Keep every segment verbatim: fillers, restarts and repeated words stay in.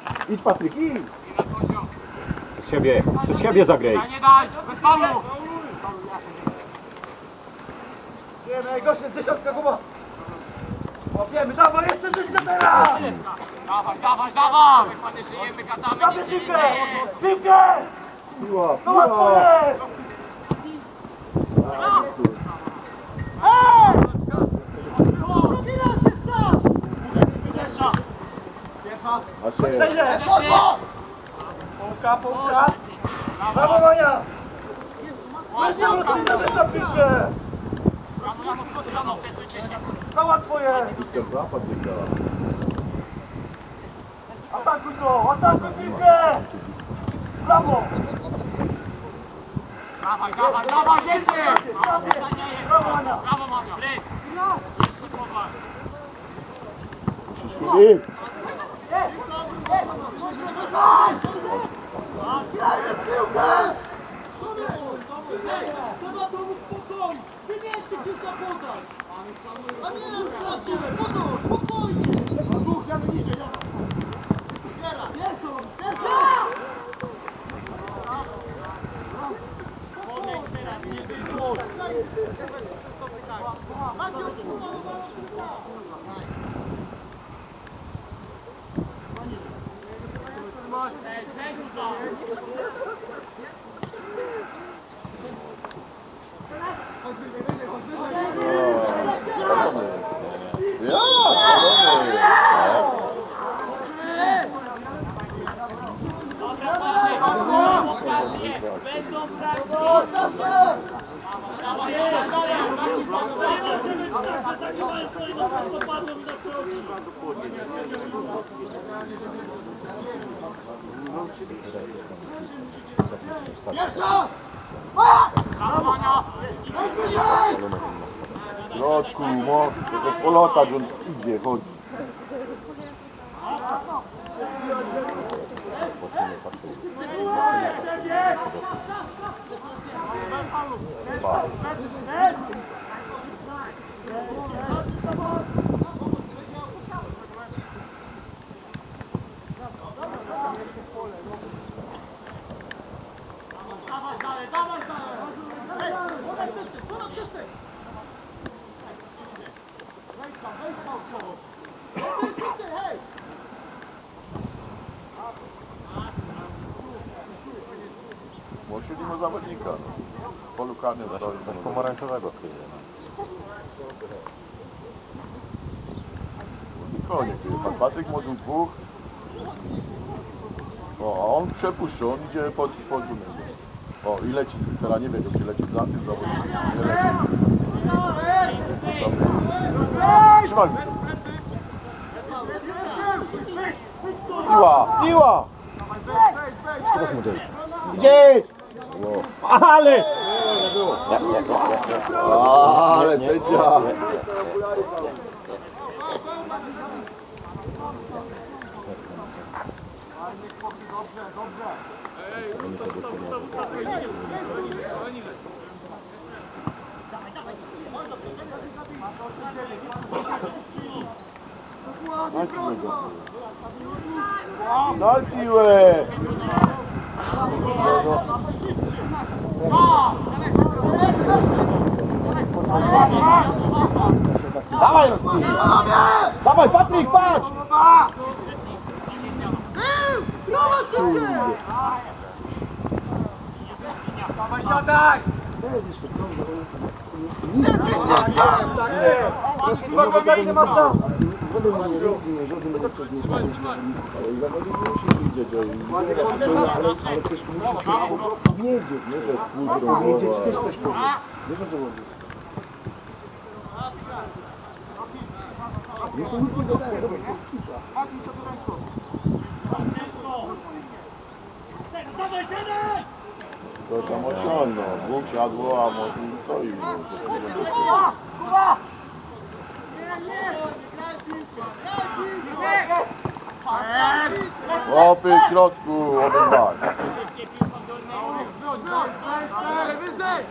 Idź Patryk, idź! Przed siebie, przed siebie zagraj. Nie daj, bez faulu! Wiemy, najgorsze jest dziesiątka, Kuba! Łapiemy, dawaj, jeszcze życie teraz! Dawaj, dawaj, dawaj! Panie, żyjemy, gadamy, Dawaj nic się nie piłkę! dzieje! Piłkę! Piła, No łatwo jest! A się Wejdzie! Mocno! Półka, półka! Brawo, Mania! Weźcie mocniej, zabierz piłkę! Rano, rano, schodź, rano, przejdźcie się! No łatwo jest! ten zapad wygrała. Atakuj go! Atakuj piłkę! Brawo! Dawaj, dawaj, dawaj, jeszcze! Brawo, Mania! Brawo, Mania! Bryk! Filip! Grajmy w piłkę! Trzeba to mu spokojnie! Ty nie chcesz kilka podać! A nie, strasznie! Podaj! Spokojnie! Duch, ja niżej, ja! Teraz! Pierwszą! Macie odpływało Ja, spokojnie. Pierwsza! W środku, mo, chociaż polotać, on idzie, chodzi. Siódmego zawodnika. W polu karnym stoi. Też pomarańczowego kryje. Koniec. Pan Patryk mówił dwóch. O, a on przepuszcza, on idzie pod, pod gumę. O, i leci, teraz nie wiem, czy leci za tym zawodnikiem, czy nie leci. Trzymaj mi to. Piła! Piła! Teraz mu dzieje. Gdzie? Ale! Ale sędzia! Daj piłę! Dawaj, Rosti! Dawaj, Patryk, patrz! Dawaj, siadaj! Nie masz tam! Żaden ma nie robi, żaden ma coś nie robi. Ale zawodnik musi widzieć, ale, ale też musi powiedzieć, nie, że spójrzą. Powiedzieć też coś powie. Wiesz o co chodzi? Nie chcę nic nie dodać, zobacz, to cisza. To tam osiągną. Dwóch siadło, a może i stoi. Łopy w środku, obydwaj. Wyżej!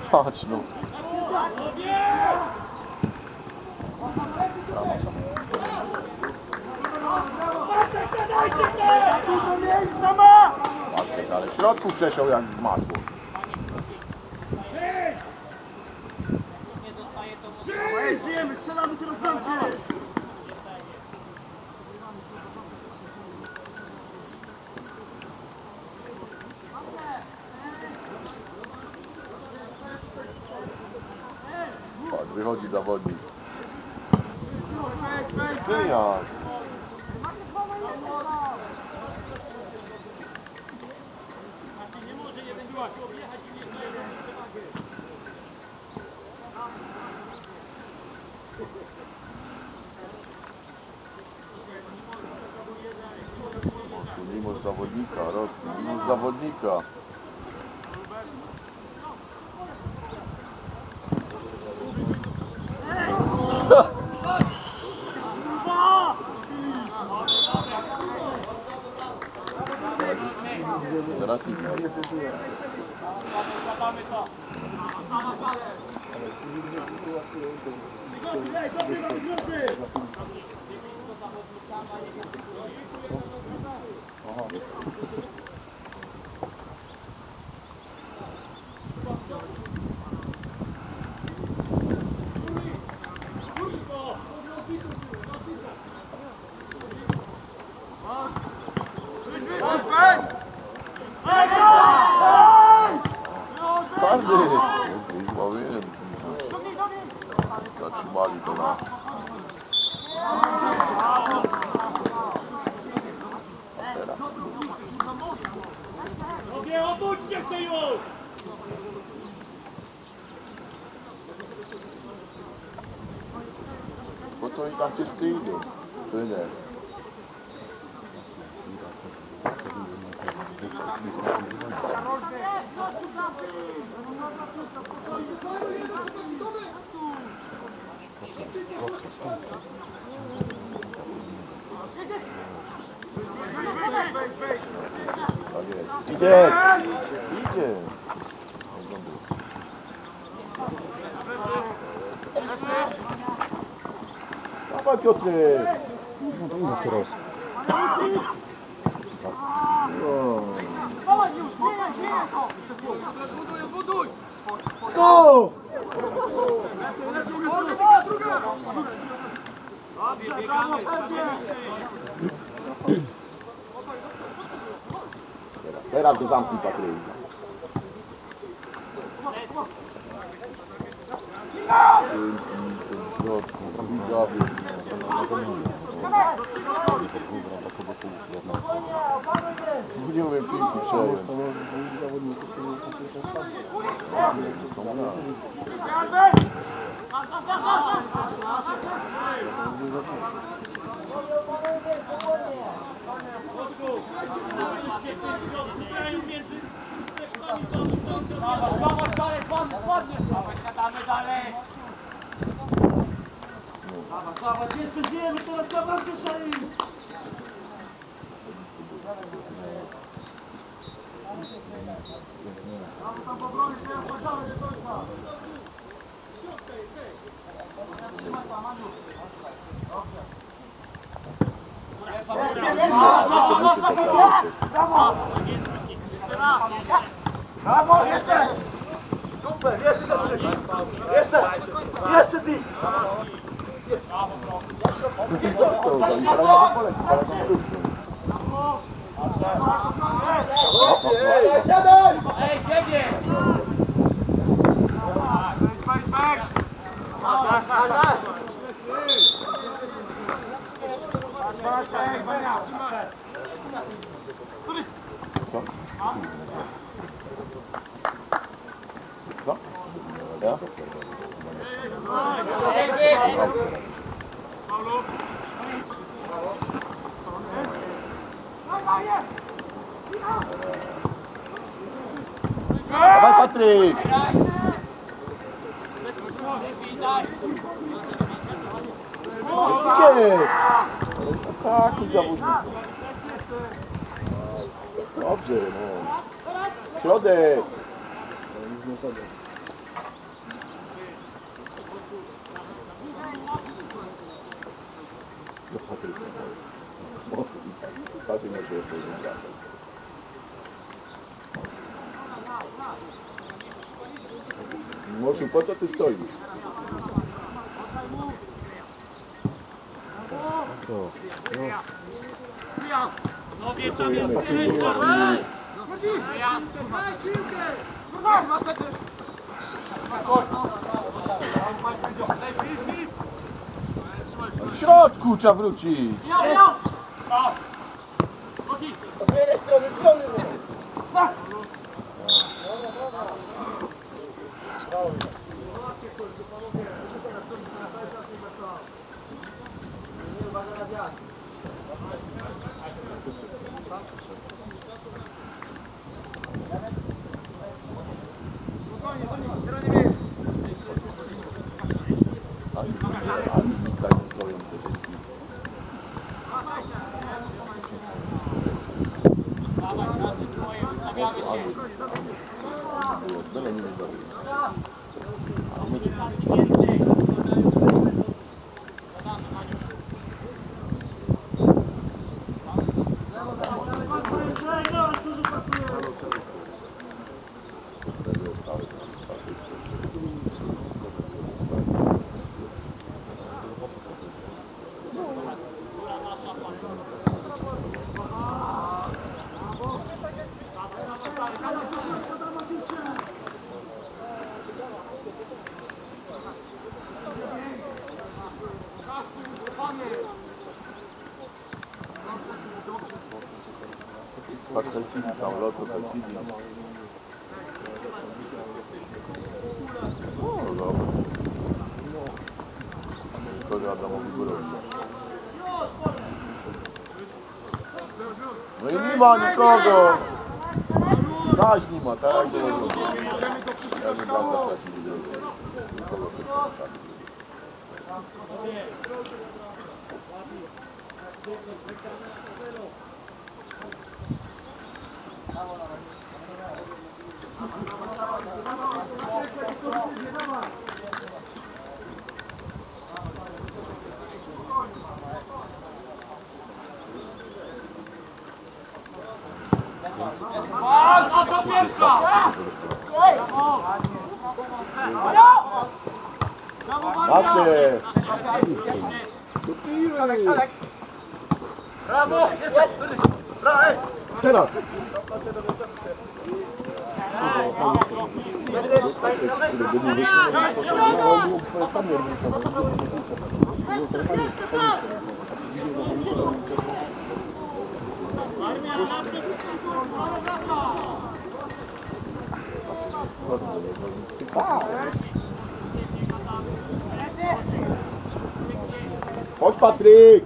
Patrz no. Bartek, ale w środku przesiał jak masło. Żyjemy, strzelamy się rozwiązanie! Tak, wychodzi zawodnik. Ty jak? Mimo zawodnika, rok, mimo zawodnika. Teraz i każdy. Powiem. Zatrzymali to na. Nie obudźcie się już! Po co oni tam wszyscy idą? To nie. Tak jest. Idzie! Idzie! Dawaj Piotrek! No to już teraz. Go! Teraz go zamknij Patryk. W środku, widzowie. Nie umiem piłki przejąć. Dawaj dalej, pan, padniesz! Dawaj, gadamy dalej! Dawaj, dawaj, jeszcze żyjemy, teraz na bramkę trzeba iść! Tam, tam po broni, teraz padamy do końca! Brawo, jeszcze! Super, jeszcze lepszy! Jeszcze! Jeszcze ty! Co to? Zaraz nie poleci, zaraz nie wrócą. Siadaj! Ej, ciebie! Co? Co? Ja? Dawaj Patryk! Już idziesz! Tak, zawodnik. Dobrze, no. Środek! Do Patryka. Patryk na siebie powiedział. Moszu, po co ty stoisz? No wie tam jest Dziękujemy. tyle, W środku trzeba wrócić. Z jednej strony, z strony. Ani tak nie stoją te synki. Było, byle nie zrobił. A my tu tak Helsinki, tam lot do Helsinki. No dobra. To że Adamowi górę. No i nie ma nikogo. Daś nie ma, tak? Ja bym tam zastracił. Nikogo nasza pierwsza! Nasze! Brawo! Jeszcze! Brawo! ej! Teraz! Chodź Patryk!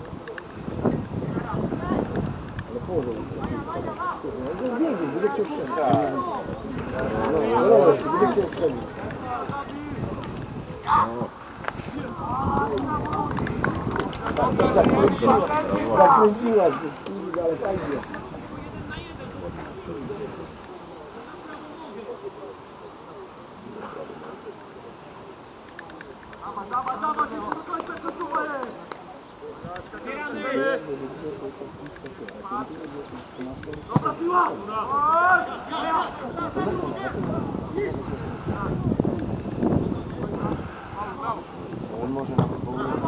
Zakręciłaś, ale fajnie. On może nawet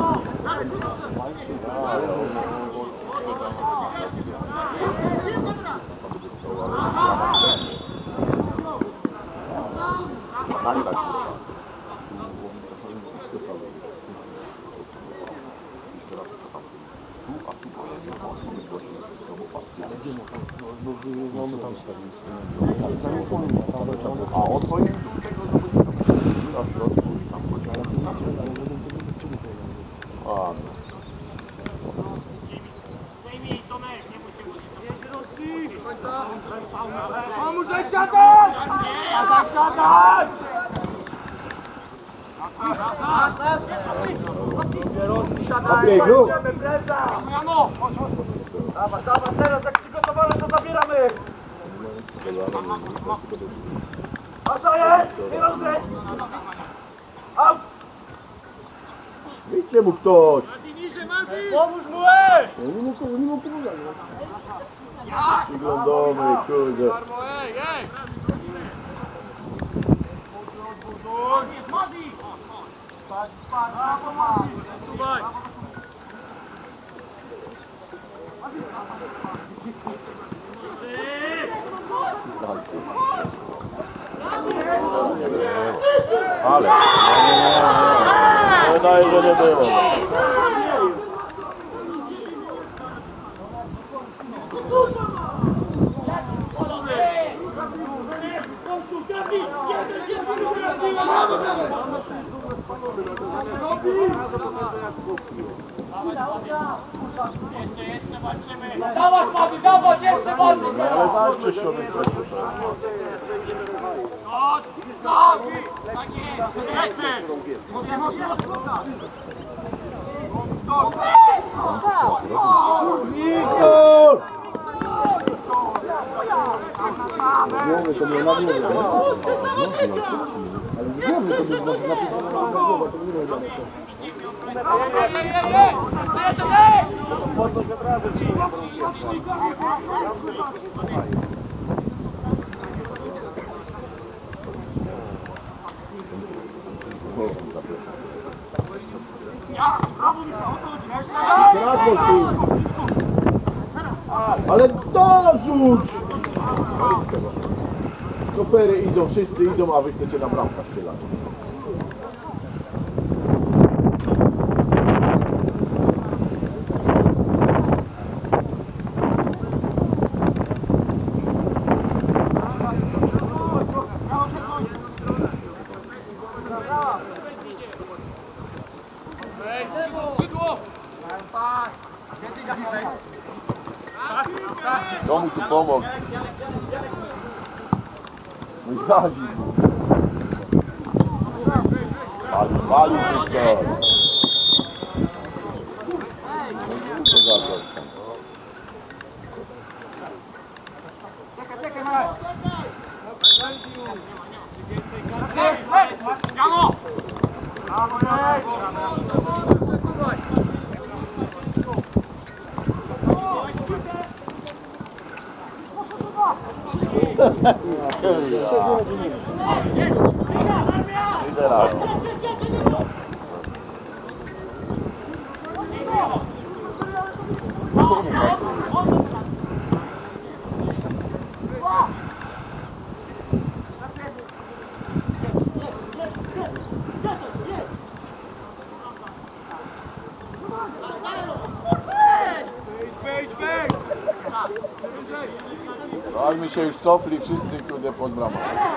a on powinien tego zrobić na środku i tam a, Pomóż siadać! Siadać, siadać! Okej, grób! Jano! Dawaj, dawaj, teraz jak przygotowane to zabieramy! Masza jest! Nie rozgryź! Out! Wyjdźcie mu ktoś! Niżej, Maciej! Pomóż mu, ej! No nie mógł, nie mógł pomagać. Wyglądamy, kurde. Ej, ej! Patrz, patrz, Słuchaj! Ale. Nie, nie, nie, nie. Wydaje, że nie było. Jeszcze, jeszcze walczymy! Dawać, Mati, dawać, jeszcze walczymy! No ale znasz przez środek przeszło. Chodź, chodź! Tak jest, lecę! Wiktor! Z głowy to mnie na głowie, nie? Ale z głowy to mnie na głowę, to nie wiem. Ej, ej, ej, ej! Ej, ej! Podnoś od razu ci. Jeszcze raz mocniej. Ale dorzuć! Kopery idą, wszyscy idą, a wy chcecie na bramkę strzelać. Komu tu pomógł? No i zadzi. Wali, wali Wiktor. Co za to? Jano! I teraz. Ale mi się już cofli wszyscy, kurde, pod bramą.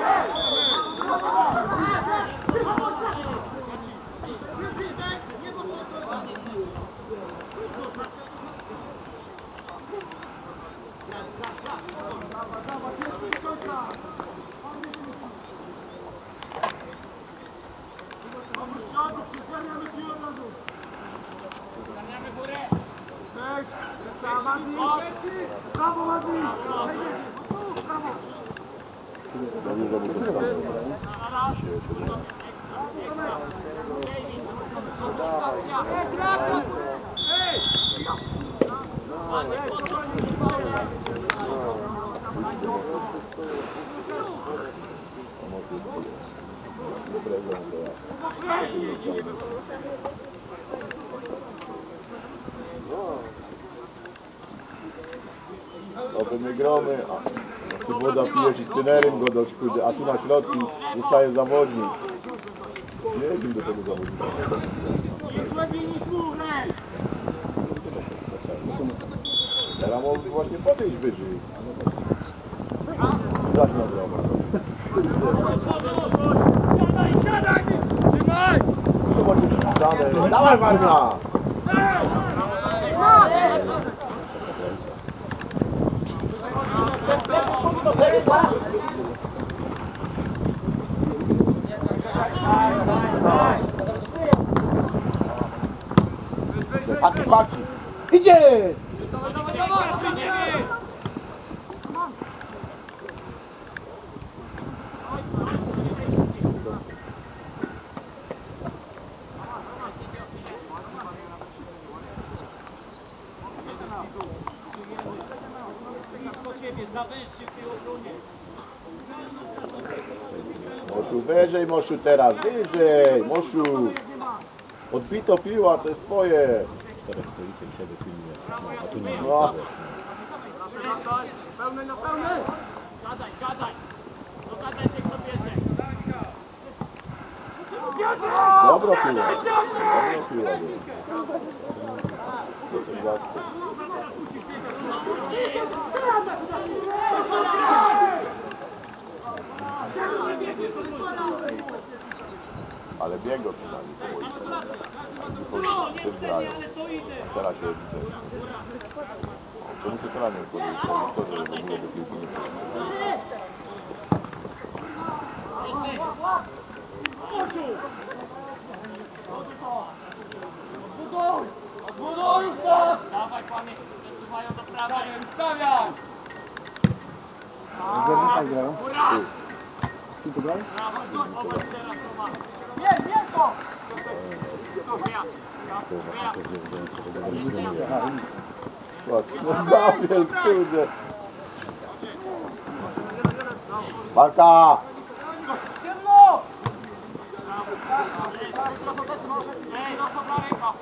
Brawo, Mati! Dobrze, że mu to stało. Oby my gromy, a tu woda pijesz i z trenerem go do kurde, a tu na środku zostaje zawodnik. Nie wiem do tego zawodnika. Teraz mógł właśnie podejść wyżej. Tak na gromę. Siadaj, siadaj! Trzymaj! To będzie przypisane. Dawaj Warmia! Patrz, patrz! Idzie! Dawaj, dawaj, dawaj! Nie wiem! Na wyjściu w tej obronie. Moszu, wyżej, Moszu teraz, wyżej, Moszu. Odbito piła, to jest twoje. Czterech stoicie i siebie pilnie. A tu nie No. ma. Pełny na pełny! Gadaj, gadaj! Dogadaj się, kto bierze. Dobra piła. Dobra piła. Ale biegło przynajmniej po boisku. Ty grają. Teraz się widzę. Czemu ty teraz nie wchodzisz? To, że w ogóle do piłki nie przyjdzie. Odbuduj! Odbuduj, Ustaw! Dawaj, panie, przesuwają do prawej. Stawiaj! Zerwnikaj grają? Ty to grają? Brawo, obecnie teraz to ma. Nie, nie to! To ja. No Gabriel, kurde. Walka! Ciemno! Ej, no to ręka.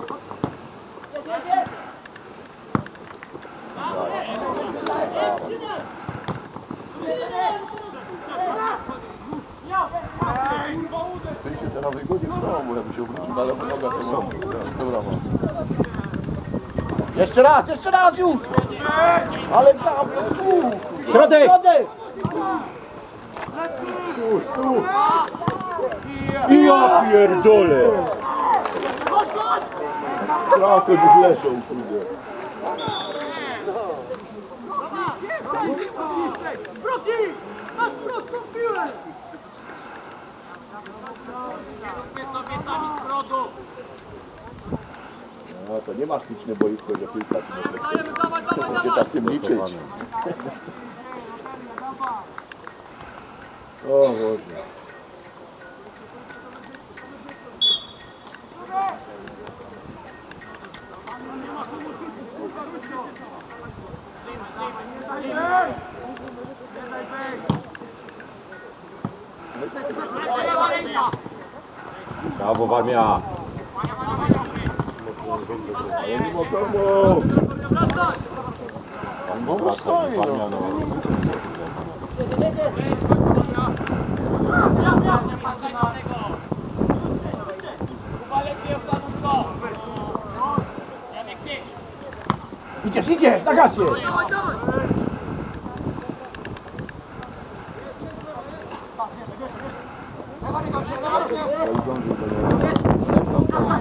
Ty się teraz wygodzi w samo, bo jakby się obrócił na lewą nogę, to są. Dobra, ma. Jeszcze raz, jeszcze raz już! Ale Gabriel, tu! Środek! Środek! Ja pierdolę! Trochę już leszą, kurde. Wróci! Masz prostą piłę! Kierujmy kobietami z brodu. No to nie ma śliczne boisko, że piłka ci nie Dajemy, dawaj, dawaj, się dawaj. da z tym liczyć. O Boże. Lewa ręka. Brawo, Warmia! Ale mimo komu? Pan No, wraca, stoi, no. Warmia, no. Idziesz, idziesz, na gasie! Ja zdążył do niego.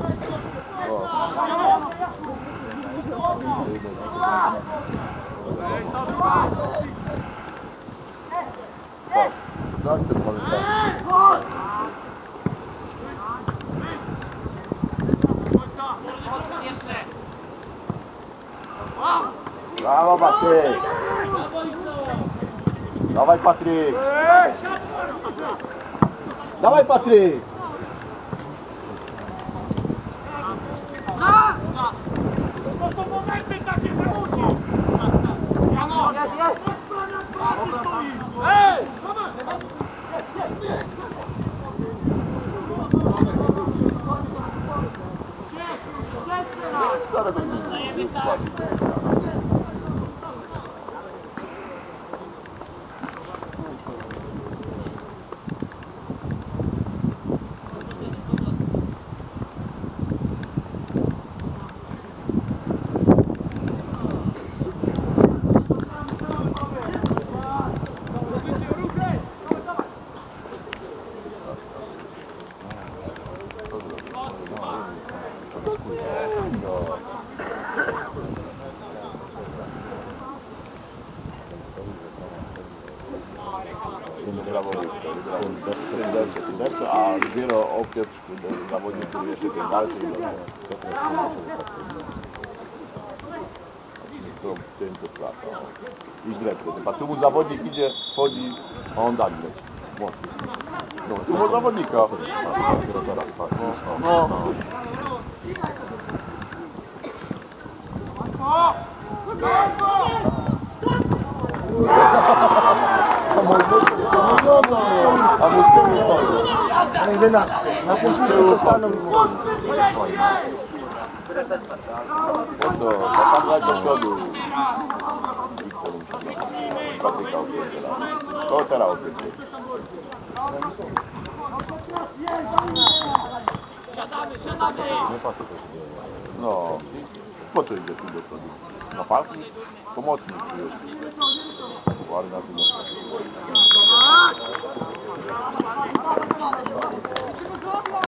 Tak, tak, ten pamiętam. Jeszcze. Brawo, Patryk! Dawaj, Patryk! Dawaj, Patryk! To są momenty takie, że musi. Jano! Ej! Zaraz będzie płacić. A dopiero Opiotr, zawodnik, który jeszcze ten dalszy to ten to strata. I drepty. A tu mu zawodnik idzie, wchodzi, a on dalej leci. Mocno. No, tu mu zawodnika. No, no. A my z tyłu stoi. Na jedenastce. Na pół tyłu zostaną. Po co? A tam grać do przodu. Wiktor musi Patryka opierdziela. To teraz opierdziela. Siadamy, siadamy! Nie po co to się dzieje. No. Po co idzie tu do przodu? Na parking? Pomocnik tu jest. Ładna tu mocno.